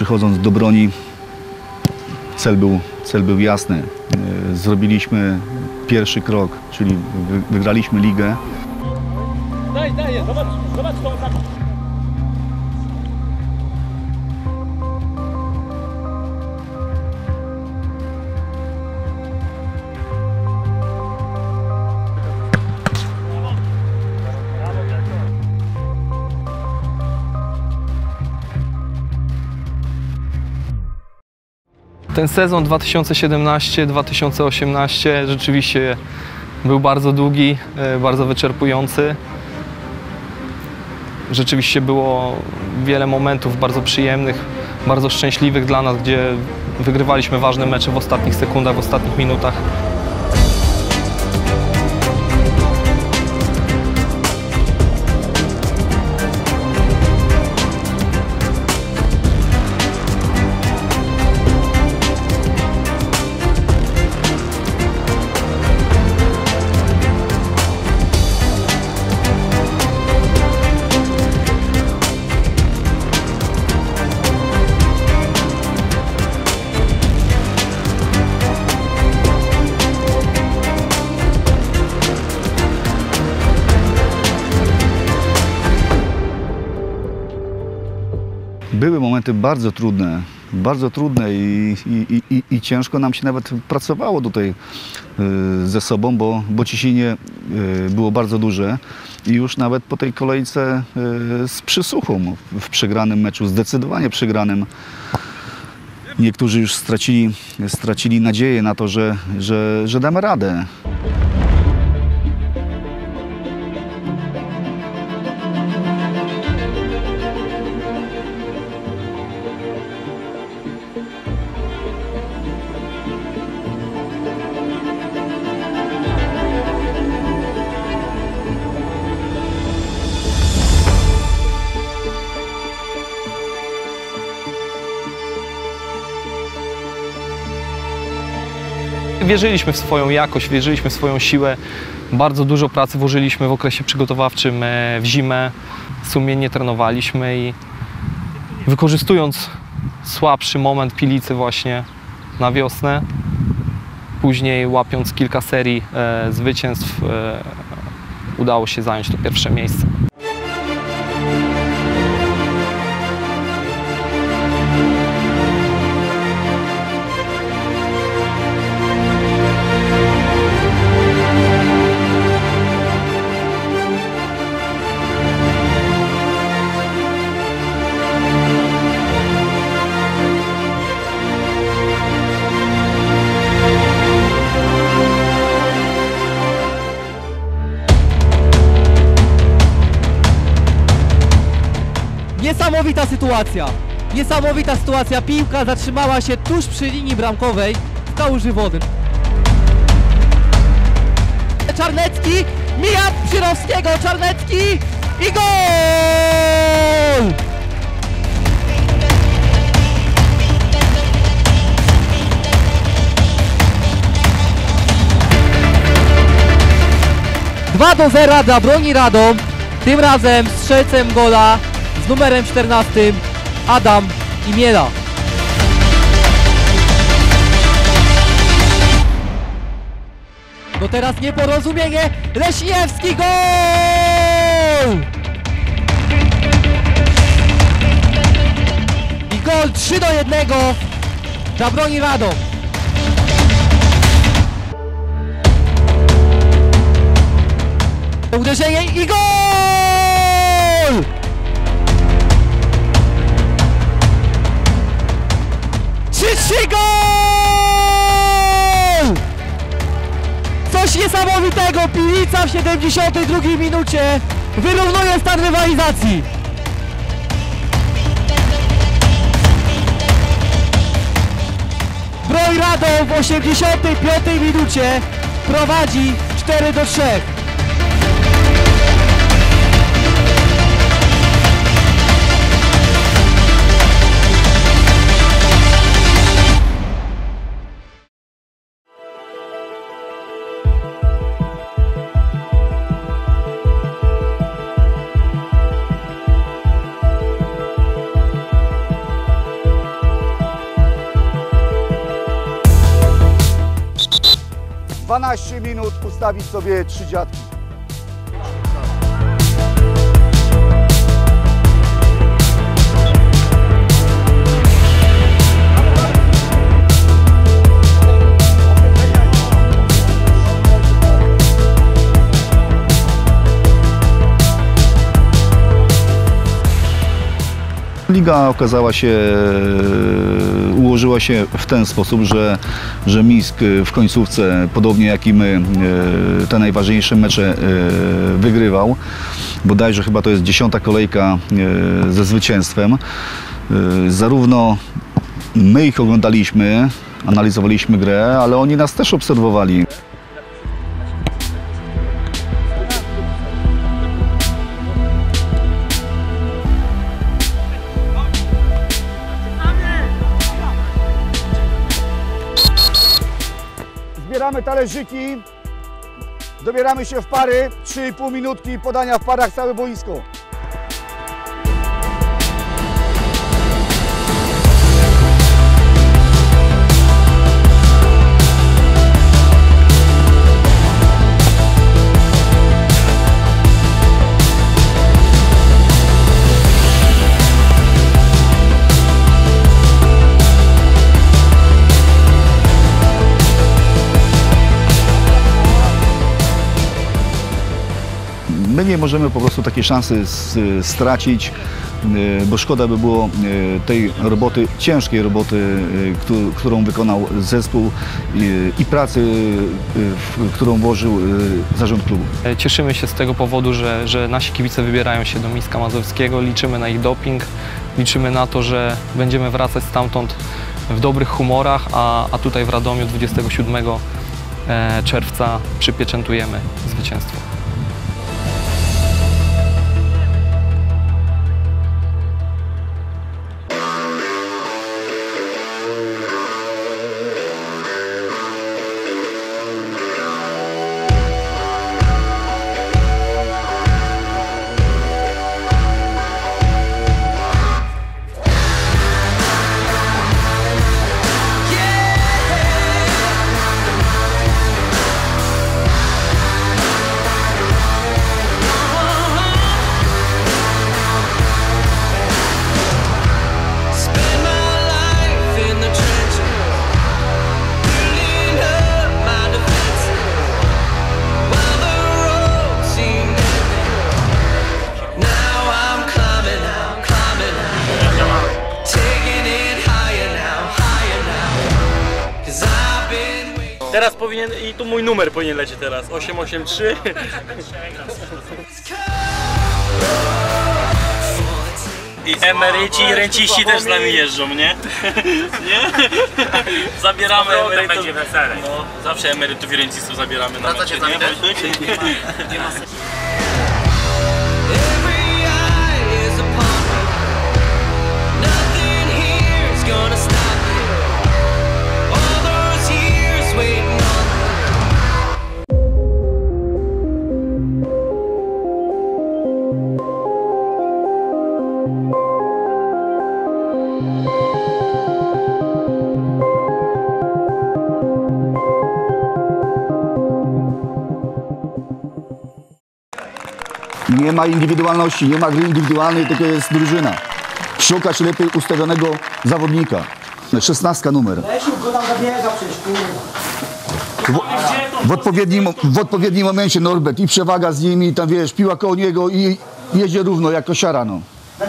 przychodząc do broni, cel był jasny. Zrobiliśmy pierwszy krok, czyli wygraliśmy ligę. Daj, zobacz tą atakę. Ten sezon 2017-2018 rzeczywiście był bardzo długi, bardzo wyczerpujący. Rzeczywiście było wiele momentów bardzo przyjemnych, bardzo szczęśliwych dla nas, gdzie wygrywaliśmy ważne mecze w ostatnich sekundach, w ostatnich minutach. Były momenty bardzo trudne i ciężko nam się nawet pracowało tutaj ze sobą, bo ciśnienie było bardzo duże i już nawet po tej kolejce z Przysuchą w przegranym meczu, zdecydowanie przegranym, niektórzy już stracili nadzieję na to, że damy radę. Wierzyliśmy w swoją jakość, wierzyliśmy w swoją siłę. Bardzo dużo pracy włożyliśmy w okresie przygotowawczym w zimę. Sumiennie trenowaliśmy i wykorzystując słabszy moment Pilicy właśnie na wiosnę, później łapiąc kilka serii zwycięstw, udało się zająć to pierwsze miejsce. Niesamowita sytuacja, piłka zatrzymała się tuż przy linii bramkowej w kałuży wody. Czarnecki mija Przyrowskiego, Czarnecki i gol! Dwa do 0 dla Broni Radom, tym razem strzelcem gola z numerem 14 Adam Imiela. No teraz nieporozumienie, Leśniewski gol! I gol 3-1 dla Broni Radom. Uderzenie i gol! Gol! Coś niesamowitego, Pilica w 72 minucie wyrównuje stan rywalizacji. Broń Radom w 85 minucie prowadzi 4-3. 12 minut ustawić sobie 3 dziadki. Liga okazała się, ułożyła się w ten sposób, że Mińsk w końcówce, podobnie jak i my, te najważniejsze mecze wygrywał. Bodajże chyba to jest 10. kolejka ze zwycięstwem. Zarówno my ich oglądaliśmy, analizowaliśmy grę, ale oni nas też obserwowali. Zbieramy talerzyki, dobieramy się w pary, 3,5 minutki podania w parach całe boisko. My nie możemy po prostu takiej szansy stracić, bo szkoda by było tej roboty, ciężkiej roboty, którą wykonał zespół i pracy, którą włożył zarząd klubu. Cieszymy się z tego powodu, że nasi kibice wybierają się do Mińska Mazowskiego, liczymy na ich doping, liczymy na to, że będziemy wracać stamtąd w dobrych humorach, a tutaj w Radomiu 27 czerwca przypieczętujemy zwycięstwo. Teraz powinien, i tu mój numer powinien lecieć teraz, 883. I emeryci i renciści też z nami jeżdżą, nie? Nie? Zabieramy emerytów. Będzie wesele. No, zawsze emerytów i rencistów zabieramy na mecze, nie? Nie ma indywidualności, nie ma gry indywidualnej, tylko jest drużyna. Szukać lepiej ustawionego zawodnika. 16 numer. W odpowiednim momencie Norbert i przewaga z nimi, tam wiesz, piła koło niego i jedzie równo jak kosiara, no.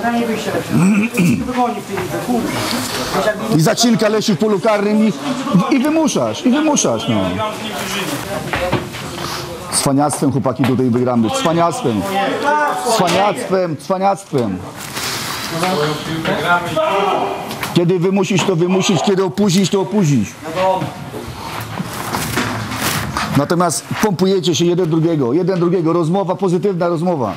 I zacinka leci w polu karnym i wymuszasz, no. Cwaniactwem, chłopaki, tutaj wygramy. Cwaniactwem. Kiedy wymusić, to wymusić, kiedy opóźnić, to opóźnić. Natomiast pompujecie się jeden drugiego, rozmowa, pozytywna rozmowa.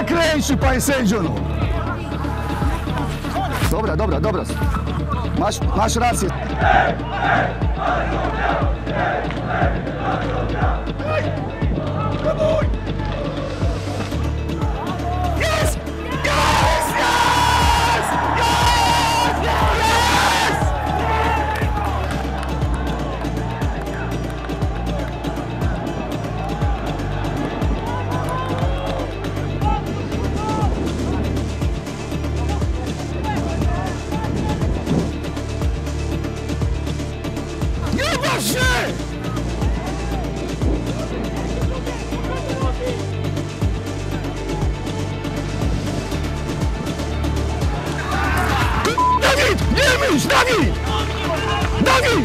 Nie kręci, panie sędzio, no. Dobra. Masz rację. Nie waż się! Dawid! Nie myśl! Dawid! Dawid!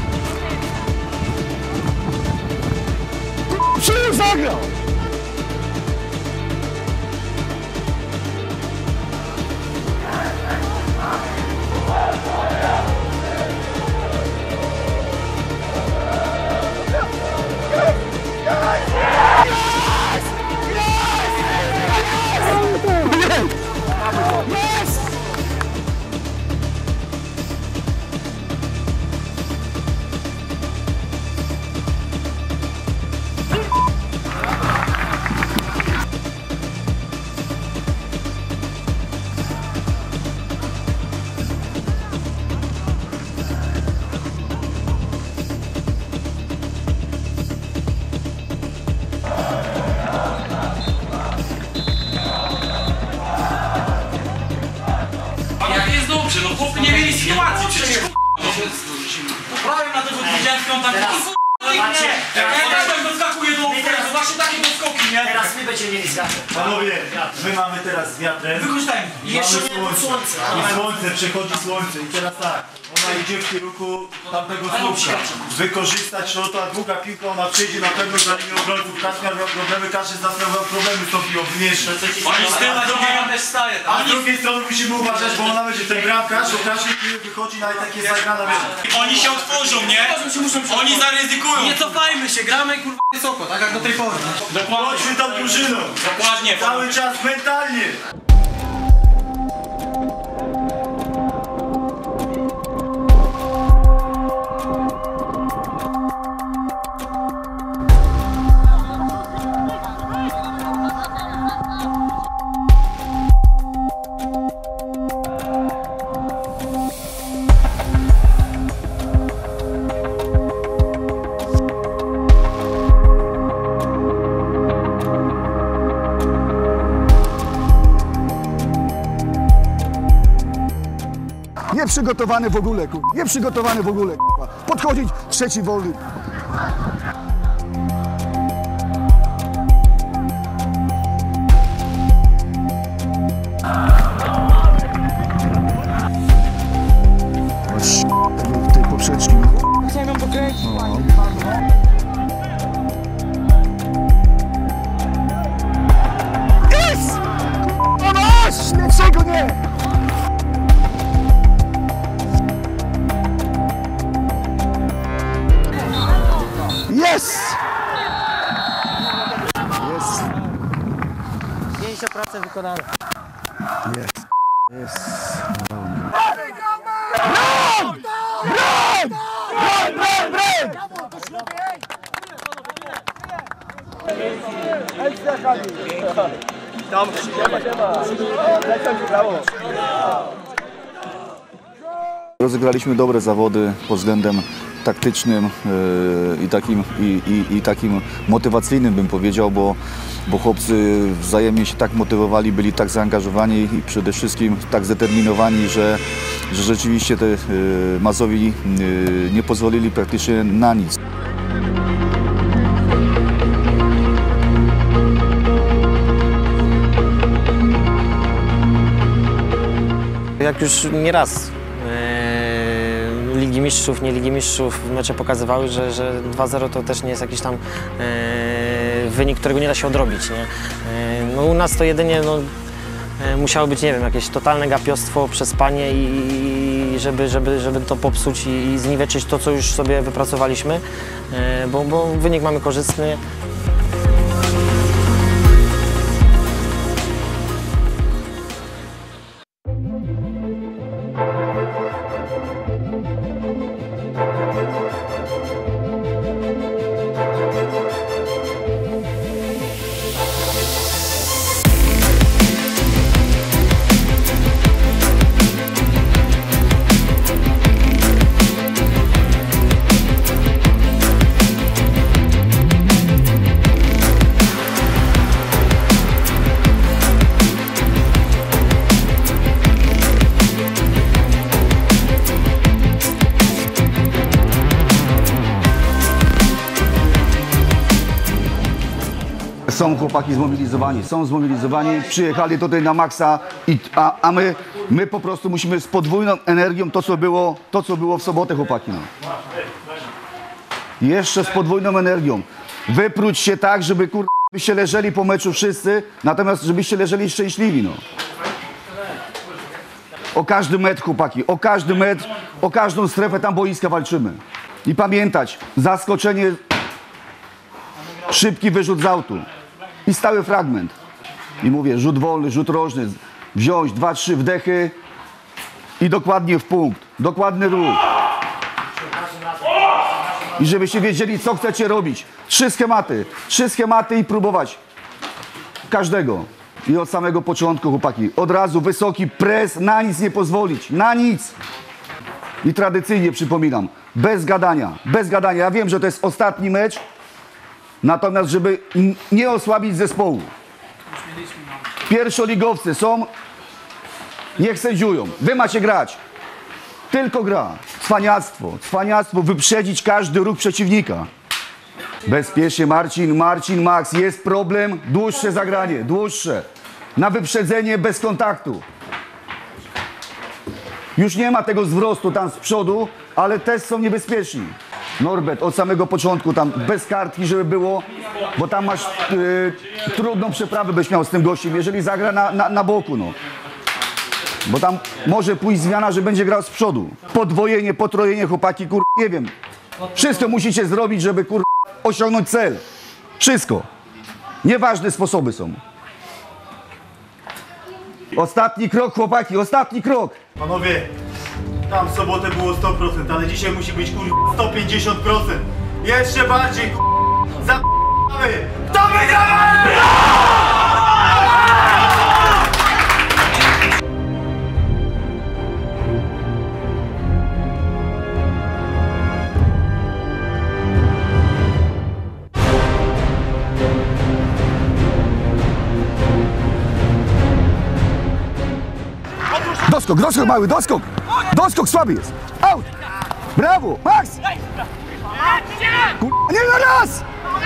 Przyjął zagrał! Dobrze, no chłopy nie mieli sytuacji przecież poprawiam na tego 25 tam jak Adam doskakuje do oferty, właśnie takie doskoki, nie? Teraz my będziemy mieli zgadę. Panowie, my mamy teraz z wiatrem. Wykorzystajmy. I jeszcze Mamy nie słońce. I słońce, przechodzi słońce. I teraz tak, ona idzie w kierunku tamtego słupka. Wykorzystać to, ta długa piłka, ona przejdzie na pewno za linię obrońców. Każdy miał problemy, każdy z nas miał problemy z tą piłą. Oni z tyłu też staje. A z drugiej strony musimy uważać, bo ona będzie ten bramkarz, do każdej piły wychodzi na takie zagrana wiesz. Oni się otworzą, nie? Oni zaryzykują. Nie cofajmy się, gramy kurwa wysoko, tak jak do tej pory. Chodźmy tą drużyną. Dokładnie. Cały czas mentalnie. Nieprzygotowany w ogóle, kurwa. Nieprzygotowany w ogóle, kurwa. Podchodzić trzeci wolny. Tej poprzeczki. Chciałem ją pokręcić. Jest! No masz! Lepszego nie! Jest! Jest! Pięć pracę wykonane. Jest! Jest! Broń! Broń! Broń! Broń! Broń! Rozegraliśmy dobre zawody pod względem taktycznym i takim motywacyjnym, bym powiedział, bo chłopcy wzajemnie się tak motywowali, byli tak zaangażowani i przede wszystkim tak zdeterminowani, że rzeczywiście te Mazowi nie pozwolili praktycznie na nic. Jak już nieraz Ligi Mistrzów, nie Ligi Mistrzów mecze pokazywały, że 2-0 to też nie jest jakiś tam wynik, którego nie da się odrobić. Nie? No, u nas to jedynie musiało być, nie wiem, jakieś totalne gapiostwo, przespanie i żeby to popsuć i zniweczyć to, co już sobie wypracowaliśmy, bo wynik mamy korzystny. Są chłopaki zmobilizowani, przyjechali tutaj na maksa, a my po prostu musimy z podwójną energią to, co było w sobotę, chłopaki. No. Jeszcze z podwójną energią. Wypróć się tak, żeby byście leżeli po meczu wszyscy, natomiast żebyście leżeli szczęśliwi. No. O każdy metr, chłopaki, o każdy metr, o każdą strefę tam boiska walczymy. I pamiętać, zaskoczenie, szybki wyrzut z autu i stały fragment. I mówię, rzut wolny, rzut rożny, wziąć 2-3 wdechy i dokładnie w punkt, dokładny ruch. I żebyście wiedzieli, co chcecie robić. 3 schematy i próbować każdego. I od samego początku, chłopaki, od razu wysoki pres, na nic nie pozwolić, na nic. I tradycyjnie przypominam, bez gadania. Ja wiem, że to jest ostatni mecz, natomiast żeby nie osłabić zespołu. Pierwszoligowcy są, niech sędziują, wy macie grać. Tylko gra. Cwaniactwo, wyprzedzić każdy ruch przeciwnika. Bezpiecznie Marcin, Max, jest problem, dłuższe zagranie, na wyprzedzenie bez kontaktu. Już nie ma tego zwrostu tam z przodu, ale też są niebezpieczni. Norbert, od samego początku tam bez kartki, żeby było, bo tam masz trudną przeprawę byś miał z tym gościem, jeżeli zagra na boku, no. Bo tam może pójść zmiana, że będzie grał z przodu. Podwojenie, potrojenie, chłopaki, nie wiem. Wszystko musicie zrobić, żeby osiągnąć cel. Wszystko. Nieważne sposoby są. Ostatni krok, chłopaki, ostatni krok. Panowie, tam w sobotę było 100%, ale dzisiaj musi być 150%. Jeszcze bardziej za***amy. Kto wygramy? Doskok mały, doskok! Doskok słaby jest! Out! Brawo! Max! Nie na raz!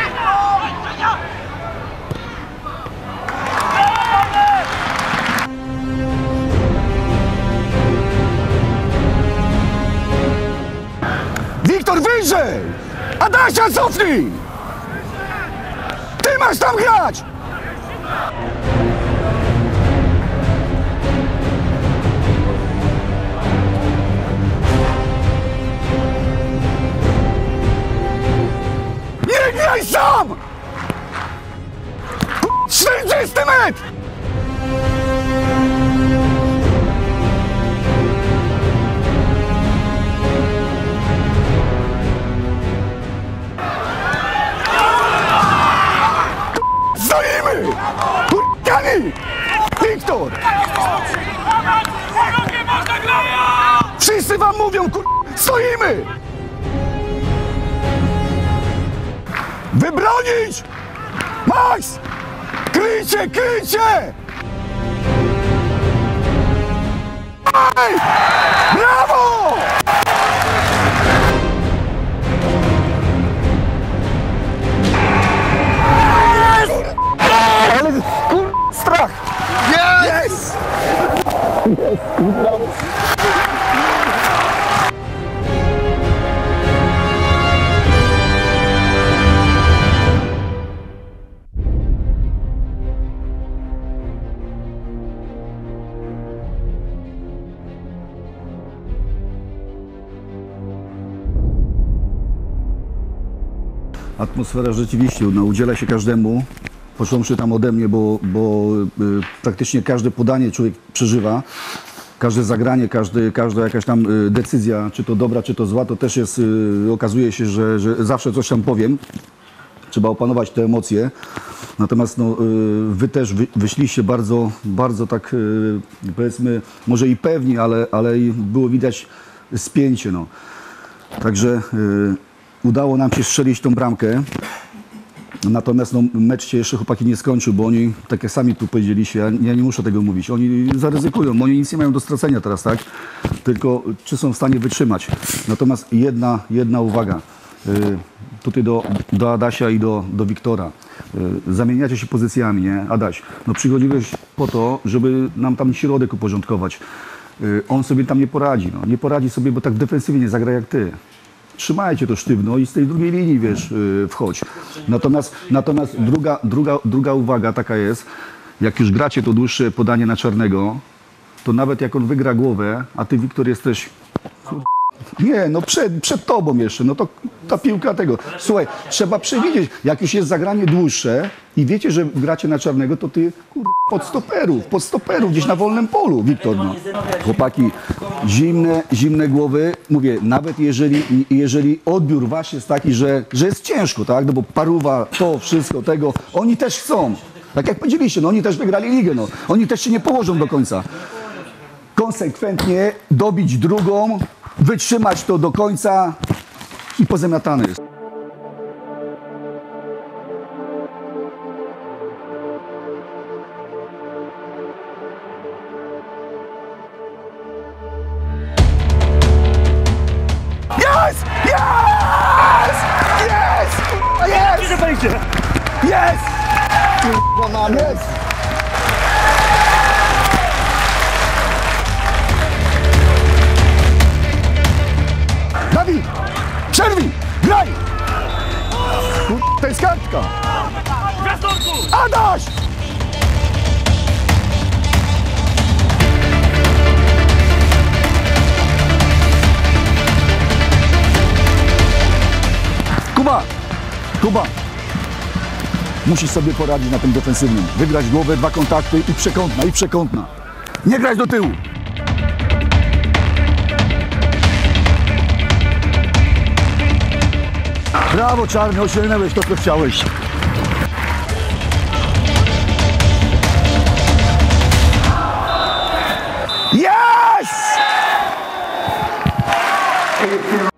Wiktor, wyżej! Adasia, cofnij! Ty masz tam grać! Nie graj sam! 40 metr! Stoimy! Kani! Wiktor! Wszyscy wam mówią, stoimy! Wybronić! Max! Kryjcie! Ej! Brawo! Ale strach! Yes! Atmosfera rzeczywiście udziela się każdemu, począwszy tam ode mnie, bo praktycznie każde podanie człowiek przeżywa, każde zagranie, każda jakaś tam decyzja, czy to dobra, czy to zła, to też jest, okazuje się, że zawsze coś tam powiem. Trzeba opanować te emocje. Natomiast no, wy też wyszliście bardzo tak, powiedzmy, może i pewni, ale było widać spięcie. No. Także udało nam się strzelić tą bramkę. Natomiast no, mecz się jeszcze chłopaki nie skończył, bo oni, tak jak sami tu powiedzieliście, ja nie muszę tego mówić, oni zaryzykują, oni nic nie mają do stracenia teraz, tak? Tylko czy są w stanie wytrzymać. Natomiast jedna uwaga. tutaj do Adasia i do Wiktora. Zamieniacie się pozycjami, nie? Adaś, no przychodziłeś po to, żeby nam tam środek uporządkować. On sobie tam nie poradzi, no. Nie poradzi sobie, bo tak w defensywie nie zagra jak ty. Trzymajcie to sztywno i z tej drugiej linii, wiesz, wchodź. Natomiast druga uwaga taka jest, jak już gracie to dłuższe podanie na Czarnego, to nawet jak on wygra głowę, a ty, Wiktor, jesteś... Nie, no przed tobą jeszcze, no to ta piłka tego. Słuchaj, trzeba przewidzieć, jak już jest zagranie dłuższe i wiecie, że gracie na Czarnego, to ty pod stoperów, gdzieś na wolnym polu, Wiktor. No. Chłopaki, zimne głowy, mówię, nawet jeżeli odbiór wasz jest taki, że jest ciężko, tak, no bo paruwa, to wszystko, tego, oni też chcą. Tak jak powiedzieliście, no oni też wygrali ligę, no. Oni też się nie położą do końca. Konsekwentnie dobić drugą, wytrzymać to do końca i pozamiatany jest. Jest! Jest! Jest! Jest! Jest! Kurwa, mam, jest! Dawid! Przerwij! Graj! To jest kartka! Adaś! Kuba! Musisz sobie poradzić na tym defensywnym. Wygrać głowę, 2 kontakty i przekątna. Nie grać do tyłu! Brawo, Czarny, osiągnąłeś to, co chciałeś. Yes!